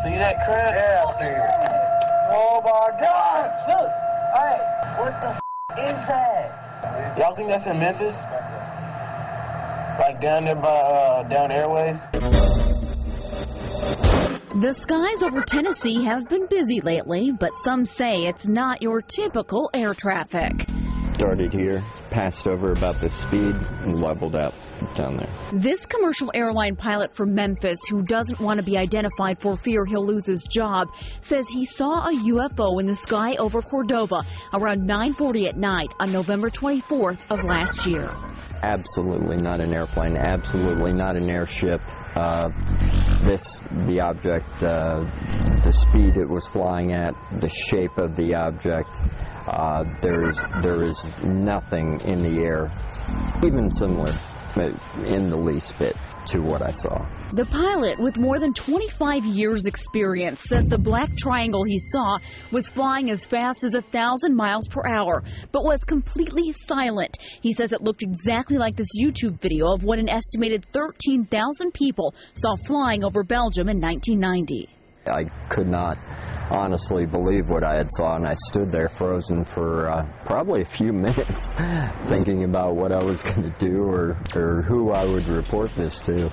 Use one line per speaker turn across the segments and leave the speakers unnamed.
see that crap?
Yeah, I see it. Oh my God!
Look, hey, what the is that? Y'all think that's in Memphis? Like down there by down Airways?
The skies over Tennessee have been busy lately, but some say it's not your typical air traffic.
Started here, passed over about the speed, and leveled out down there.
This commercial airline pilot from Memphis, who doesn't want to be identified for fear he'll lose his job, says he saw a UFO in the sky over Cordova around 9:40 at night on November 24th of last year.
Absolutely not an airplane, absolutely not an airship. The object, the speed it was flying at, the shape of the object, there is nothing in the air, even similar in the least bit to what I saw.
The pilot, with more than 25 years experience, says the black triangle he saw was flying as fast as 1,000 miles per hour, but was completely silent. He says it looked exactly like this YouTube video of what an estimated 13,000 people saw flying over Belgium in 1990.
I could not honestly believe what I had saw, and I stood there frozen for probably a few minutes thinking about what I was going to do or who I would report this to.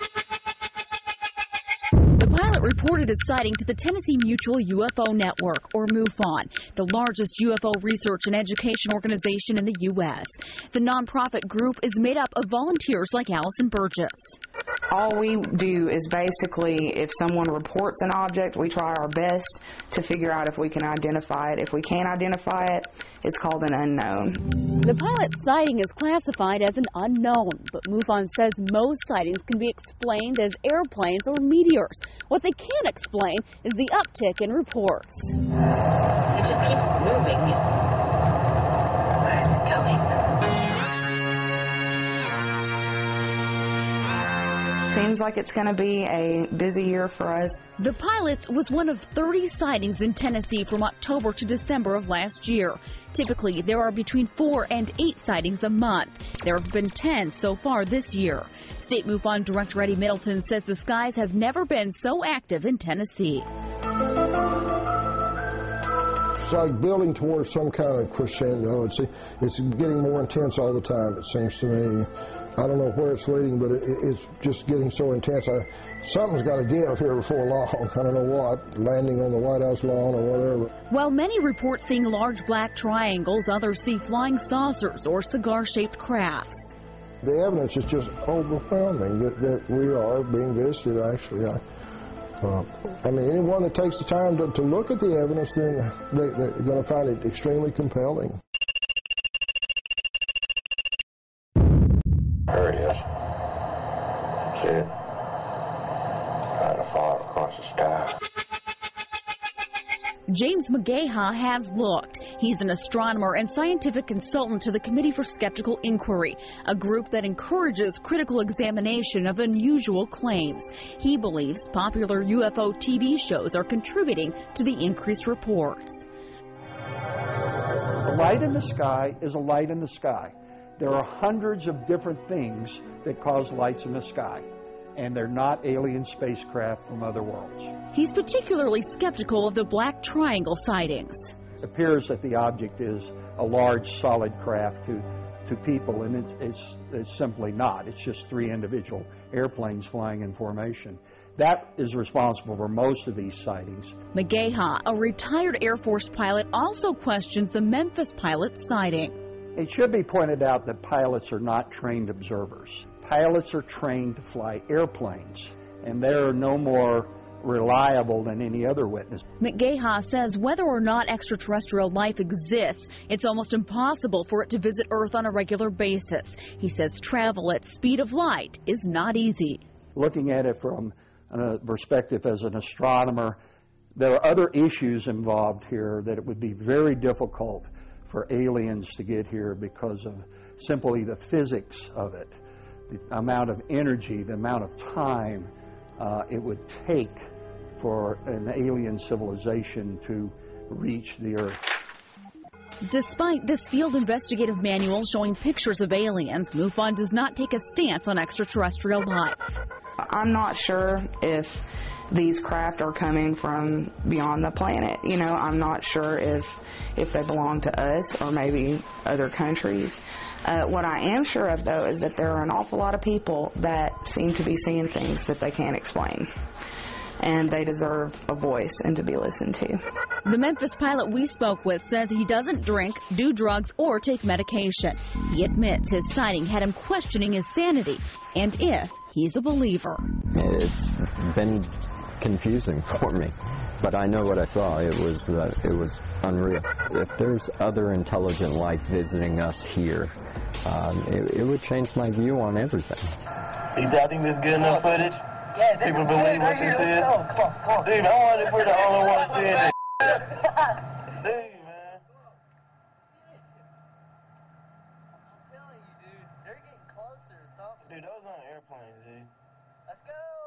The pilot reported his sighting to the Tennessee Mutual UFO Network, or MUFON, the largest UFO research and education organization in the U.S. The nonprofit group is made up of volunteers like Allison Burgess.
All we do is basically, if someone reports an object, we try our best to figure out if we can identify it. If we can't identify it, it's called an unknown.
The pilot's sighting is classified as an unknown, but MUFON says most sightings can be explained as airplanes or meteors. What they can't explain is the uptick in reports.
It just keeps moving. Where is it going?
Seems like it's going to be a busy year for us.
The pilot's was one of 30 sightings in Tennessee from October to December of last year. Typically, there are between 4 and 8 sightings a month. There have been 10 so far this year. State MUFON Director Eddie Middleton says the skies have never been so active in Tennessee.
It's like building towards some kind of crescendo. It's getting more intense all the time, it seems to me. I don't know where it's leading, but it's just getting so intense. Something's got to give here before long. I don't know what, landing on the White House lawn or whatever.
While many report seeing large black triangles, others see flying saucers or cigar-shaped crafts.
The evidence is just overwhelming that we are being visited, actually. I mean, anyone that takes the time to look at the evidence, then they're going to find it extremely compelling.
There it is. See it? Trying to fly across the sky.
James McGaha has looked. He's an astronomer and scientific consultant to the Committee for Skeptical Inquiry, a group that encourages critical examination of unusual claims. He believes popular UFO TV shows are contributing to the increased reports.
A light in the sky is a light in the sky. There are hundreds of different things that cause lights in the sky, and they're not alien spacecraft from other worlds.
He's particularly skeptical of the black triangle sightings.
It appears that the object is a large solid craft to people, and it's simply not. It's just 3 individual airplanes flying in formation. That is responsible for most of these sightings.
McGaha, a retired Air Force pilot, also questions the Memphis pilot's sighting.
It should be pointed out that pilots are not trained observers. Pilots are trained to fly airplanes, and they're no more reliable than any other witness.
McGaha says whether or not extraterrestrial life exists, it's almost impossible for it to visit Earth on a regular basis. He says travel at speed of light is not easy.
Looking at it from a perspective as an astronomer, there are other issues involved here that it would be very difficult for aliens to get here because of simply the physics of it, the amount of energy, the amount of time it would take for an alien civilization to reach the Earth.
Despite this field investigative manual showing pictures of aliens, MUFON does not take a stance on extraterrestrial life.
I'm not sure if these craft are coming from beyond the planet. You know, I'm not sure if they belong to us or maybe other countries. What I am sure of, though, is that there are an awful lot of people that seem to be seeing things that they can't explain. And they deserve a voice and to be listened to.
The Memphis pilot we spoke with says he doesn't drink, do drugs, or take medication. He admits his sighting had him questioning his sanity and if he's a believer.
It's been confusing for me, but I know what I saw. It was unreal. If there's other intelligent life visiting us here, it would change my view on everything.
You think this is good enough footage?
Yeah, this
People
is
believe
good.
what this is?
Come on.
Dude, I wonder if we're the only ones seeing this. Dude, man.
I'm telling you, dude, they're getting closer or something.
Dude, those aren't airplanes, dude.
Let's go.